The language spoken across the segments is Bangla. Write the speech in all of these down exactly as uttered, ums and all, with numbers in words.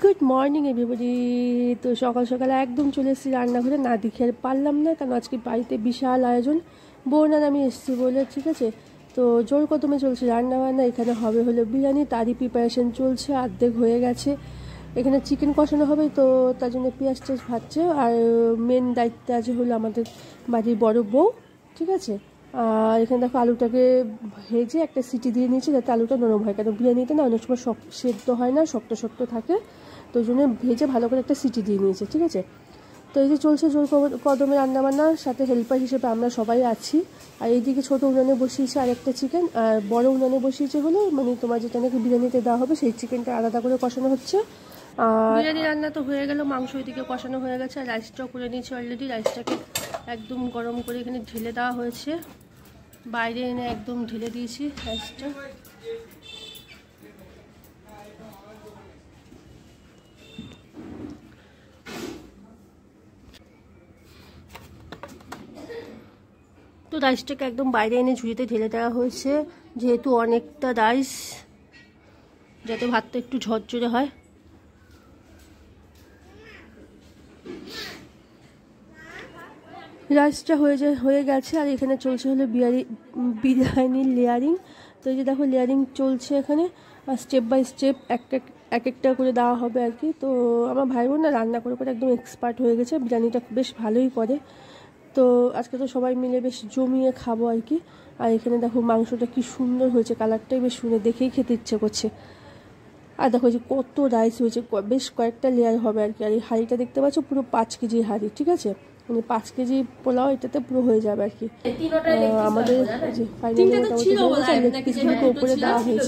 Good morning everybody. তো সকাল সকাল একদম চলে এসেছি রান্নাঘরে, না দেখে আর পারলাম না, কারণ আজকে বাড়িতে বিশাল আয়োজন। বোন আর আমি এসেছি বলে, ঠিক আছে। তো জোর কদমে চলছে রান্না বান্না। এখানে হবে হলো বিরিয়ানি, তারই প্রিপারেশন চলছে, অর্ধেক হয়ে গেছে। এখানে চিকেন কষানো হবে, তো তার জন্য পেঁয়াজ টেয়াজ ভাজছে। আর মেন দায়িত্বে আছে হলো আমাদের বাড়ির বড় বউ, ঠিক আছে। আর এখানে দেখো আলুটাকে ভেজে একটা সিটি দিয়ে নিয়েছি, যাতে আলুটা নরম হয়, কারণ বিরিয়ানিতে না অনেক সময় শক্ত সেদ্ধ হয় না, শক্ত শক্ত থাকে। তো ওই জন্য ভেজে ভালো করে একটা সিটি দিয়ে নিয়েছে, ঠিক আছে। তো এই যে চলছে জোর কদমে রান্নাবান্নার সাথে হেল্পার হিসেবে আমরা সবাই আছি। আর এইদিকে ছোটো উনানে বসিয়েছে আরেকটা চিকেন, আর বড় উনানে বসিয়েছে হলো মানে তোমার যেটা নাকি বিরিয়ানিতে দেওয়া হবে, সেই চিকেনটা আলাদা করে কষানো হচ্ছে। আর বিরিয়ানি রান্না তো হয়ে গেল, মাংস ওইদিকে কষানো হয়ে গেছে, আর রাইসটাও করে নিয়েছি অলরেডি। রাইসটাকে একদম গরম করে এখানে ঢেলে দেওয়া হয়েছে, বাইরে এনে একদম ঢেলে দিয়েছি রাইসটা। তো রাইসটাকে একদম বাইরে এনে ঝুড়িতে ঢেলে দেওয়া হয়েছে, যেহেতু অনেকটা রাইস, যাতে ভাতটা একটু ঝরঝরে হয়। রাইসটা হয়ে যায় হয়ে গেছে, আর এখানে চলছে হলো বিরিয়ানি বিরিয়ানির লেয়ারিং। তো এই যে দেখো লেয়ারিং চলছে এখানে, আর স্টেপ বাই স্টেপ একটা এক একটা করে দেওয়া হবে আর কি। তো আমার ভাই বোন না রান্না করে করে একদম এক্সপার্ট হয়ে গেছে, বিরিয়ানিটা বেশ ভালোই করে। তো আজকে তো সবাই মিলে বেশ জমিয়ে খাবো আর কি। আর এখানে দেখো মাংসটা কি সুন্দর হয়েছে, কালারটাই বেশ সুন্দর, দেখেই খেতে ইচ্ছে করছে। আর দেখো যে কত রাইস হয়েছে, বেশ কয়েকটা লেয়ার হবে আর কি। আর এই হাঁড়িটা দেখতে পাচ্ছ পুরো পাঁচ কেজি হাঁড়ি, ঠিক আছে। মানে পাঁচ কেজি পোলাও এটাতে পুরো হয়ে যাবে আর কি। আমাদের যে ফাইনালি লেগ পিসগুলোকে উপরে দেওয়া হয়েছে,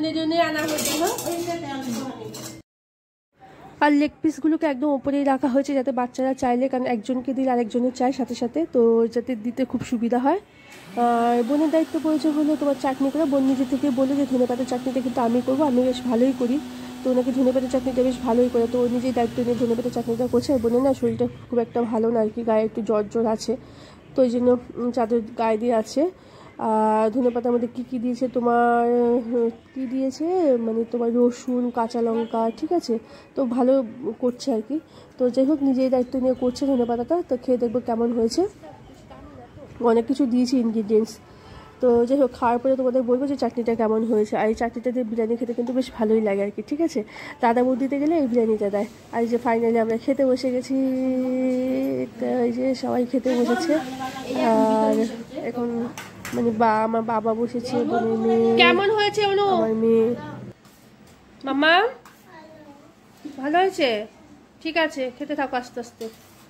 আর লেগ পিসগুলোকে একদম ওপরেই রাখা হয়েছে, যাতে বাচ্চারা চাইলে, কারণ একজনকে দিলে আরেকজনের চায় সাথে সাথে, তো যাতে দিতে খুব সুবিধা হয়। আর বোনের দায়িত্ব পড়েছে হলো তোমার চাটনি করে। বোন নিজে থেকে বলে যে ধনেপাতার চাটনিটা কিন্তু আমি করবো, আমি বেশ ভালোই করি। তো ওনাকে ধনেপাতার চাটনিটা বেশ ভালোই করে, তো ও নিজেই দায়িত্ব নিয়ে ধনেপাতার চাটনিটা করছে। আর বোনের না শরীরটা খুব একটা ভালো না আর কি, গায়ে একটু জ্বর জ্বর আছে, তো ওই জন্য চাদর গায়ে দিয়ে আছে। আর ধনেপাতার মধ্যে কী কী দিয়েছে তোমার, কী দিয়েছে মানে তোমার রসুন, কাঁচা লঙ্কা, ঠিক আছে। তো ভালো করছে আর কি। তো যাই হোক নিজেই দায়িত্ব নিয়ে করছে ধনেপাতাটা। তো খেয়ে দেখবো কেমন হয়েছে, অনেক কিছু দিয়েছি ইনগ্রিডিয়েন্টস। তো যাই হোক খাওয়ার পরে তোমাদের বলবো যে চাটনিটা কেমন হয়েছে। আর এই চাটনিটা দিয়ে বিরিয়ানি খেতে কিন্তু বেশ ভালোই লাগে আর কি, ঠিক আছে। দাদা বৌদিতে গেলে এই বিরিয়ানিটা দেয়। আর যে ফাইনালি আমরা খেতে বসে গেছি, তো এই যে সবাই খেতে বসেছে। আর এখন মানে বা আমার বাবা বসেছে, বোনের মেয়ে। কেমন হয়েছে আমার মেয়ে? মামা ভালো হয়েছে, ঠিক আছে, খেতে থাকো আস্তে আস্তে।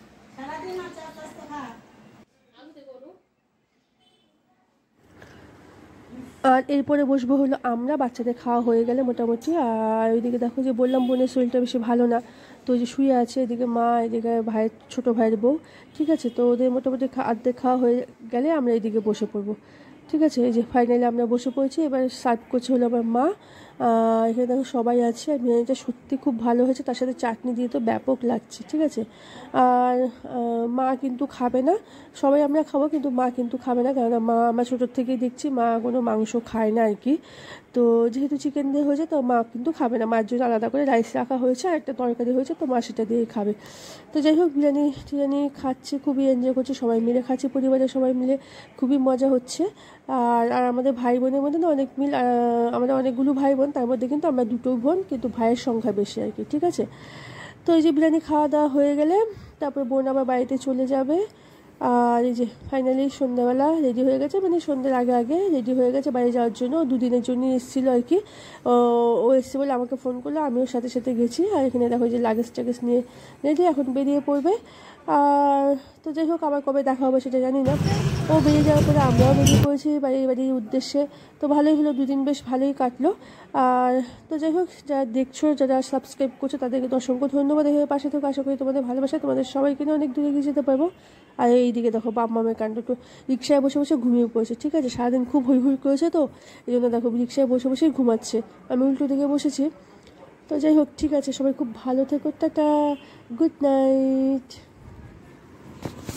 আর এরপরে বসবো হলো আমরা, বাচ্চাদের খাওয়া হয়ে গেলে মোটামুটি। আর ওইদিকে দেখো যে বললাম বোনের শরীরটা বেশি ভালো না, তো ওই যে শুয়ে আছে, এদিকে মা, এদিকে ভাইয়ের ছোটো ভাইয়ের বউ, ঠিক আছে। তো ওদের মোটামুটি অর্ধেক খাওয়া হয়ে গেলে আমরা এইদিকে বসে পড়বো, ঠিক আছে। এই যে ফাইনালি আমরা বসে পড়েছি, এবার সার্ভ করছে হলো আমার মা। এখানে দেখো সবাই আছে, আর বিরিয়ানিটা সত্যি খুব ভালো হয়েছে, তার সাথে চাটনি দিয়ে তো ব্যাপক লাগছে, ঠিক আছে। আর মা কিন্তু খাবে না, সবাই আমরা খাবো, কিন্তু মা কিন্তু খাবে না, কারণ মা আমার ছোটোর থেকেই দেখছি মা কোনো মাংস খায় না আর কি। তো যেহেতু চিকেন দিয়ে হয়েছে, তো মা কিন্তু খাবে না, মার জন্য আলাদা করে রাইস রাখা হয়েছে, আর একটা তরকারি হয়েছে, তো মা সেটা দিয়েই খাবে। তো যাই হোক বিরিয়ানি টিরিয়ানি খাচ্ছে, খুবই এনজয় করছে, সবাই মিলে খাচ্ছে, পরিবারের সবাই মিলে খুবই মজা হচ্ছে। আর আর আমাদের ভাই বোনের মধ্যে না অনেক মিল, আমাদের অনেকগুলো ভাই বোন, তার মধ্যে কিন্তু আমরা দুটো বোন, কিন্তু ভাইয়ের সংখ্যা বেশি আর কি, ঠিক আছে। তো এই যে বিরিয়ানি খাওয়া দাওয়া হয়ে গেলে তারপর বোন আবার বাড়িতে চলে যাবে। আর এই যে ফাইনালি সন্ধ্যাবেলা রেডি হয়ে গেছে, মানে সন্ধ্যের আগে আগে রেডি হয়ে গেছে বাইরে যাওয়ার জন্য। দুদিনের জন্যই এসেছিলো আর কি। ও এসছে বলে আমাকে ফোন করলো, আমিও সাথে সাথে গেছি। আর এখানে দেখো যে লাগেজ টাগেজ নিয়ে রেডি, এখন বেরিয়ে পড়বে। আর তো যাই হোক আবার কবে দেখা হবে সেটা জানি না। ও বেরিয়ে যাওয়ার পরে আমরাও বেরিয়ে পড়েছি বাড়ির বাড়ির উদ্দেশ্যে। তো ভালোই হলো, দুদিন বেশ ভালোই কাটলো। আর তো যাই হোক যারা দেখছো, যারা সাবস্ক্রাইব করছো, তাদেরকে তো অসংখ্য ধন্যবাদ। এভাবে পাশে থেকে আশা করি তোমাদের ভালোবাসা, তোমাদের সবাইকে নিয়ে অনেক দূরে এগিয়ে যেতে পারবো। আর এইদিকে দেখো বাপ মামের কাণ্ড, একটু রিক্সায় বসে বসে ঘুমিয়ে পড়েছে, ঠিক আছে। সারাদিন খুব হই হই করেছে, তো এই জন্য দেখো রিক্সায় বসে বসেই ঘুমাচ্ছে, আমি উল্টো দিকে বসেছি। তো যাই হোক ঠিক আছে, সবাই খুব ভালো থেকো, টাটা, গুড নাইট।